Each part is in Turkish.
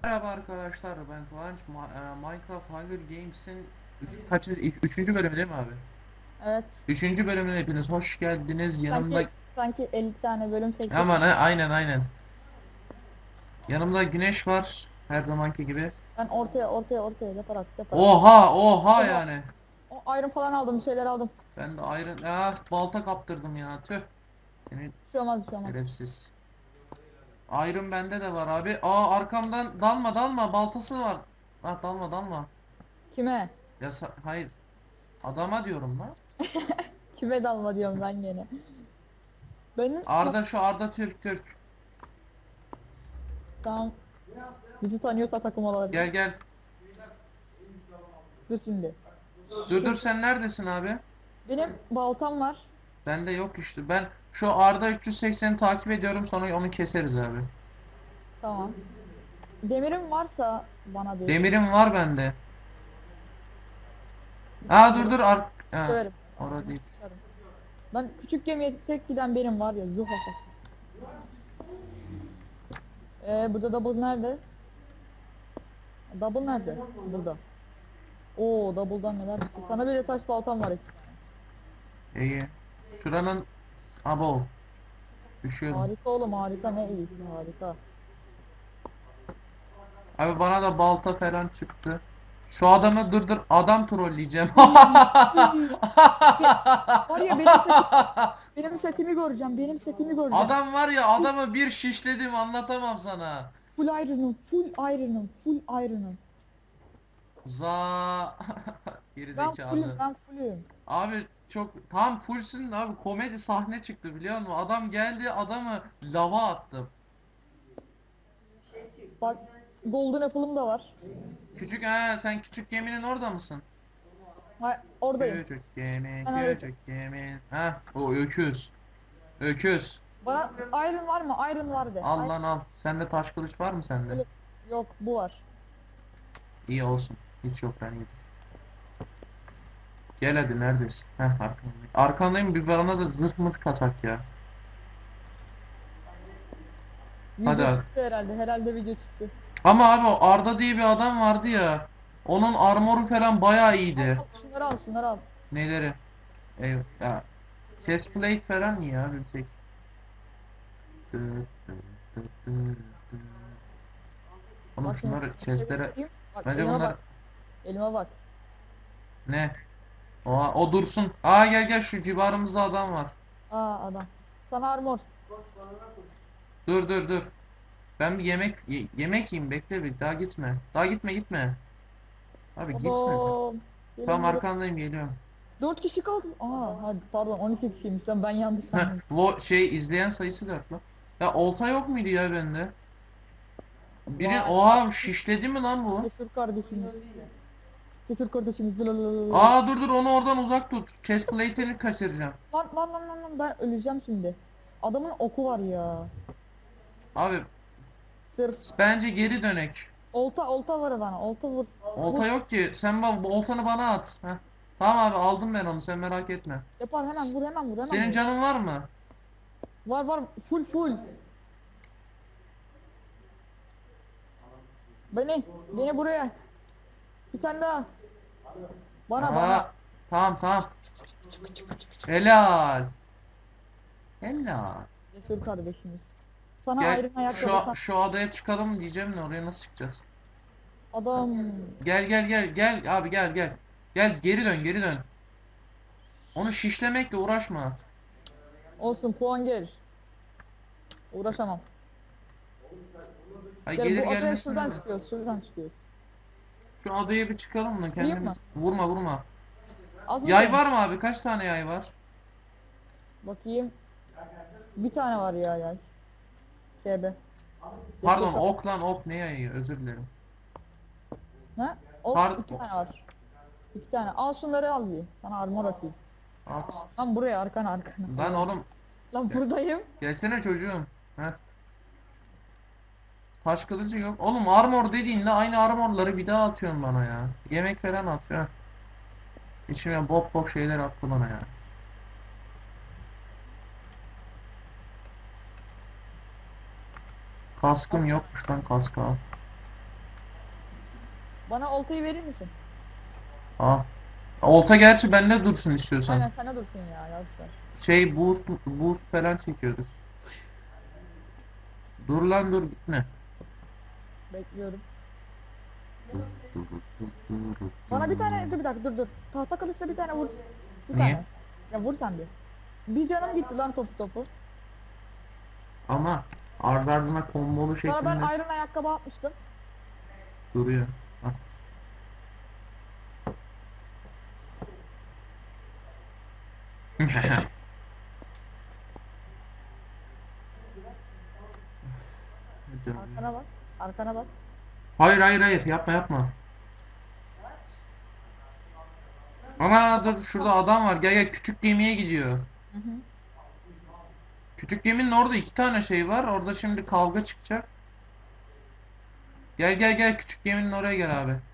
Merhaba arkadaşlar, ben Kıvanç. Minecraft Hunger Games'in üçüncü bölümü değil mi abi? Evet. Üçüncü bölümüne hepiniz hoş geldiniz. Yanımda Sanki 50 tane bölüm çektik. aman aynen. Yanımda Güneş var her zamanki gibi. Ben ortaya yaparak. Oha Oha. yani. O iron falan aldım, bir şeyler aldım. Ben de balta kaptırdım ya. Tüh. Senin Bir şey olmaz, bir şey olmaz. şerefsiz. Iron bende de var abi. Arkamdan dalma baltası var. Ah dalma. Kime? Hayır. Adama diyorum lan. Kime dalma diyorum ben gene. Benim bak, Arda Türk. tamam. Bizi tanıyorsa takım olabilir. Gel. Dur şimdi. Dur sen neredesin abi? Benim baltam var. Bende yok işte. Ben şu Arda 380'i takip ediyorum, sonra onu keseriz abi. Tamam. Demirim varsa bana bir Demirim var bende. demirim Dur. severim. Orada değil. Sıçarım. Ben küçük gemiye tek giden benim var ya, zuhasa. Burada double nerede? Double nerede? Burada. Oo, double'dan neler çıktı. Sana bir de taş baltam var. İyi. Şuranın abo. Düşüyorum. Harika oğlum, harika, ne iyisi, harika. Abi bana da balta falan çıktı. Şu adamı dur adam trolleyeceğim. Be- Var ya, benim setimi göreceğim, benim setimi göreceğim. Adam var ya, adamı bir şişledim, anlatamam sana. Full iron'um, full iron'um, full iron'um. Za Geri Ben zekalı. fullüm. Abi çok tam fullsün abi, komedi sahne çıktı biliyor musun? Adam geldi, adamı lava attım. Bak, golden apple'ım da var. Sen küçük geminin orada mısın? Ha, oradayım. Sen neredesin? Küçük gemin. O öküz. Bana iron var mı? Iron var de. Al lan al. Sende taş kılıç var mı sende? Öyle- Yok, bu var. İyi olsun. Hiç yok, ben yedim. Gel hadi, neredesin? Arkandayım. Arkandayım, bir bana da zırh mırt kasak ya. Hadi Video abi. çıktı herhalde. Herhalde video çıktı. Ama abi o Arda diye bir adam vardı ya. Onun armoru falan bayağı iyiydi. Al, şunları al, şunları al. Neleri? Eyvah. Ya. Chestplate falan iyi abi bir tek. Oğlum Bak şimdi, şunları şöyle chestlere... göstereyim. Bak, Bence elime bunlar... bak. Elime bak. Ne? O dursun. Gel şu civarımızda adam var. Aa, adam. Sana armor. Dur. Ben bir yemek yiyeyim, bekle bir, daha gitme. Daha gitme. Abi gitme. Adam. Tamam, Geliyorum. arkandayım, geliyorum. 4 kişi kaldı. Aa, hadi pardon, 12 kişiymiş. Ben yanlış sandım. İzleyen sayısı 4 lan. Ya olta yok muydu ya bende? Vay, Şişledi mi lan bu? cesur kardeşimiz. Cesur kardeşimiz. Dur onu oradan uzak tut. Chestplate'ini kaçıracağım. Lan, ben öleceğim şimdi. Adamın oku var ya. Abi Sırf bence geri dönek. olta var bana. Olta vur. Vur. Olta yok ki. Sen bu oltanı bana at. Tamam abi, aldım ben onu, sen merak etme. Yapar, hemen Senin vur. canın var mı? Var, full. Beni buraya. Bir tane daha. Bana. Tamam. Helal. Helal. Cesur kardeşimiz. Sana Gel ayrı ayakkabı. şu adaya çıkalım diyeceğim de oraya nasıl çıkacağız? Adam. Gel abi, gel. Gel, geri dön. Onu şişlemekle uğraşma. Olsun, puan gelir. Uğraşamam. Ay Gel, gelir bu adaya gelmesin. şuradan çıkıyoruz. Şu adaya bir çıkalım mı Vurayım kendimiz? mı? Vurma. Az mı Yay canım? var mı abi? Kaç tane yay var? Bakayım. Bir tane var ya. KB. Pardon, ok lan, ok ne yayı? Özür dilerim. Ha? O Pardon. iki tane var. İki tane. Al şunları, al bir. Sana armor atayım. At. Lan buraya, arkana. Lan oğlum, Lan buradayım. gelsene çocuğum. Taş kılıcı yok. Oğlum armor dediğinle aynı armorları bir daha atıyorsun bana ya. Yemek falan atıyor. İçime bok şeyler attı bana ya. Kaskım yokmuş lan, kaskı al. Bana oltayı verir misin? Aa. Olta gerçi bende dursun istiyorsan. Aynen sana dursun ya. Yavaş ver. Şey boost falan çekiyoruz. Dur lan dur gitme. Bekliyorum. Bana bir tane dur bir dakika dur. Tahta kılıçla bir tane vur. Bir Niye? tane. Ya vur sen bir. Bir canım gitti lan topu. Ama ardı ardına kombolu Sonra ben şeklinde iron ayakkabı atmıştım. duruyor. Bak. Arkana bak. Arkana bak. Hayır hayır hayır yapma yapma. Ana dur şurada adam var, gel gel, küçük gemiye gidiyor. Hı hı. Küçük geminin orada 2 tane şey var, orada şimdi kavga çıkacak. Gel gel gel, küçük geminin oraya gel abi.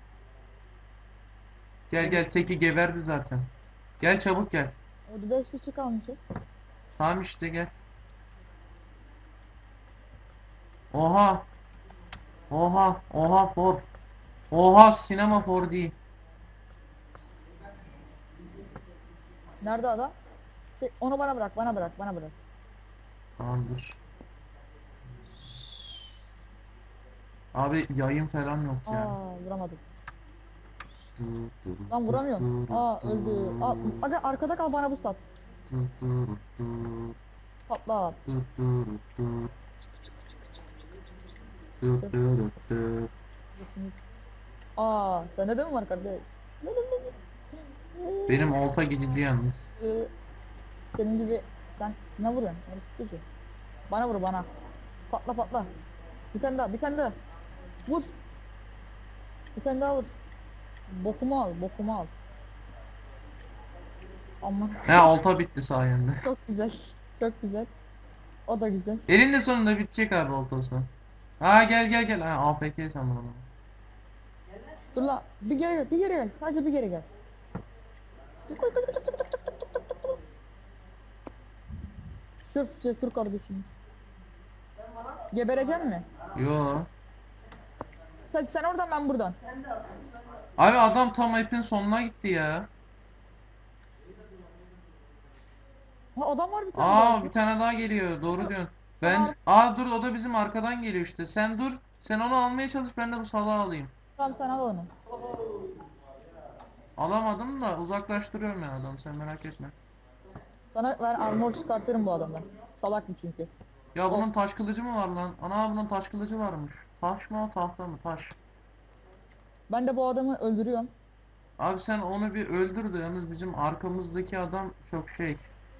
Gel gel, teki geberdi zaten. Gel çabuk gel. Orada 5 kişi kalmışız. Tamam işte gel. Oha. Oha. Oha for. Oha sinema 4D. Nerede adam? Şey, onu bana bırak, bana bırak, bana bırak. Tamamdır. Abi yayın falan yok ya. Aa, vuramadım. Lan vuramıyorum. Aa, öldü. Aa, hadi arkada kal, bana boost at. Patlat. Geçiniz. Aa, sende de mi var kardeş? Benim olta gidildi yalnız. Ee, Senin gibi sen ne vuruyorsun? Orası çocuğu. Bana vur bana. Patla patla. Bir tane daha, bir tane daha. Vur. Bir tane daha vur. Bokumu al, bokumu al. Aman. He olta bitti sayende. Çok güzel. Çok güzel. O da güzel. Elinde sonunda bitecek abi oltası. Ha gel gel gel. Ha AFK sandım onu. Dur la. Bir geri gel, bir geri gel. Sadece bir geri gel. Sırf cesur kardeşimiz. Geberecek mi? Yo. Sen oradan, ben buradan. Abi adam tam ipin sonuna gitti ya. Ha, adam var bir tane Aa daha. bir tane daha geliyor. Doğru diyorsun. Sana Dur o da bizim arkadan geliyor işte. Sen dur. Sen onu almaya çalış, ben de bu salağı alayım. Tamam, sen al onu. Alamadım da uzaklaştırıyorum ya adam, sen merak etme. Sana ver, armor çıkartırım bu adamdan. Salak mı çünkü? Ya bunun taş kılıcı mı var lan? Ana bunun taş kılıcı varmış. Taş mı tahta mı? Taş. Ben de bu adamı öldürüyorum. Abi sen onu bir öldür de, yalnız bizim arkamızdaki adam çok şey.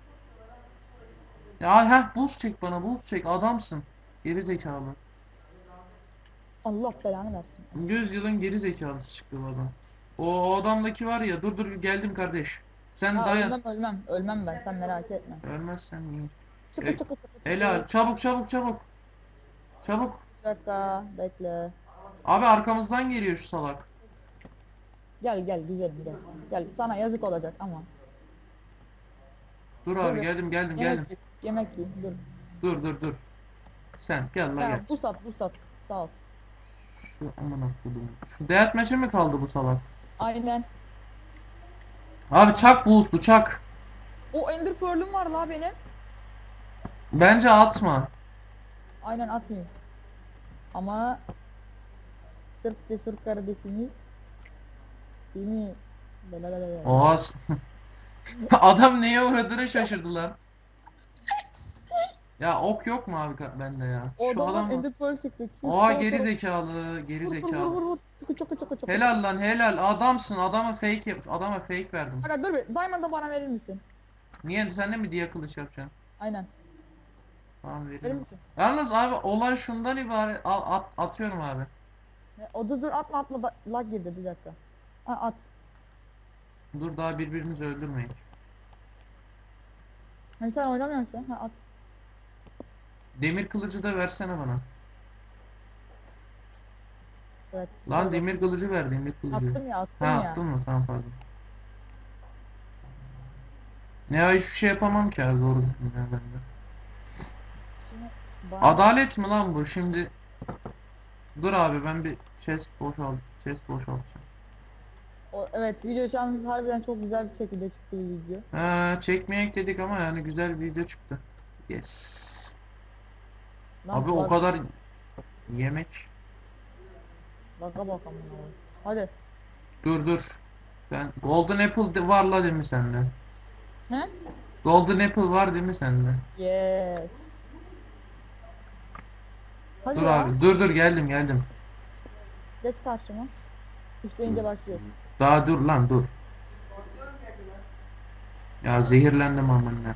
Ya heh, buz çek bana, buz çek, adamsın. Geri zekalı. Allah belanı versin. 100 yılın geri zekalısı çıktı bu adam. O adamdaki var ya, dur dur geldim kardeş. Sen Ha, dayan. ölmem ben, sen merak etme. Ölmezsen iyi. Çıkı çıkı çıkı. Helal, çabuk çabuk çabuk. Çabuk. Bir dakika bekle. Abi arkamızdan geliyor şu salak. Gel gel güzelim gel. Gel, sana yazık olacak ama. Dur abi Dur, geldim geldim Yemek geldim. ye, yemek ye, dur. Dur. Sen gel la Tamam, gel. boost at. Sağ ol. Şu aman akıllım. Şu deathmatch'e mi kaldı bu salak? Aynen. Abi çak bu uslu çak. O ender pearl'üm var la benim. Bence atma. Aynen atmayayım. Ama sırf cesur kardeşimiz. Değil mi? Lalalala. Oha. Adam neye uğradığını şaşırdılar. Ya ok yok mu abi bende ya? O Şu adamdan adam. ender pearl çıktı. Oha geri zekalı, geri Vur zekalı. vur. Çıkı. Helal lan helal, adamsın, adama fake verdim. Aga dur bir, Diamond'ı bana verir misin? Niye, sen de mi diye kılıç yapacaksın? Aynen. Tamam Verir veririm. misin? Yalnız abi olay şundan ibaret, atıyorum abi. O dur atma lag girdi bir dakika. Ha, at. Dur daha birbirimizi öldürmeyin. Hani sen oynamıyorsun şu an. Ha, at. Demir kılıcı da versene bana. Evet. Lan söyle. demir kılıcı ver, demir kılıcı. Attım ya. Ha Ya. attın mı? Tamam pardon. Ne ya, hiçbir şey yapamam ki abi, doğru düzgün ya bende. Şimdi bana... Adalet mi lan bu şimdi? Dur abi ben bir chest boşaltacağım. Evet, video şu an harbiden çok güzel bir şekilde çıktı bir video. Ha, çekmeyek dedik ama yani güzel bir video çıktı. Yes. Lan Abi o lag- kadar yemek. Laga bakalım. Hadi. Dur. Ben Golden Apple var la değil mi sende? He? Golden Apple var değil mi sende? Yes. Hadi Dur ya. abi. Dur geldim. Geç karşıma. Üç deyince başlıyoruz. Daha dur lan dur. Ya zehirlendim amına.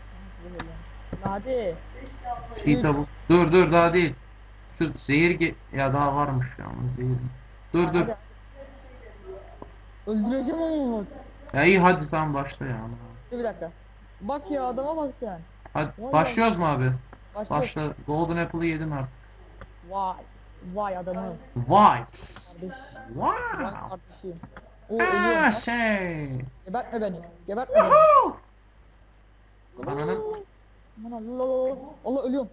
Hadi. Çiğ Üç. tavuk. Dur daha değil. Şu ya daha varmış ya ama zehir. Dur. Hadi. Öldüreceğim onu. Ya iyi hadi tamam başla ya. Dur bir dakika. Bak ya adama bak sen. Hadi Vay başlıyoruz mu abi? Başlıyoruz. Başla. Golden Apple'ı yedin artık. Vay. Vay adamı. Vay. Kardeş. Vay Wow. kardeşim. Oo ölüyorum. Ah lan. şey. Gebertme beni. Gebertme beni. Ananın. Aman Allah. Allah ölüyorum.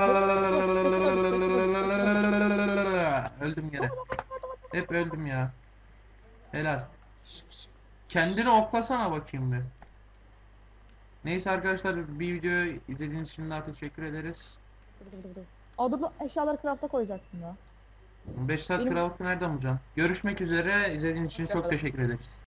Öldüm gene. Hep öldüm ya. Helal. Kendini oklasana bakayım bir. Neyse arkadaşlar bir videoyu izlediğiniz için daha teşekkür ederiz. Dur. Aa dur lan eşyaları craft'a koyacaktım ya. 5 saat Benim- craft'ı nereden bulacağım? Görüşmek üzere. İzlediğiniz için çok Hoşçakalın. teşekkür ederiz.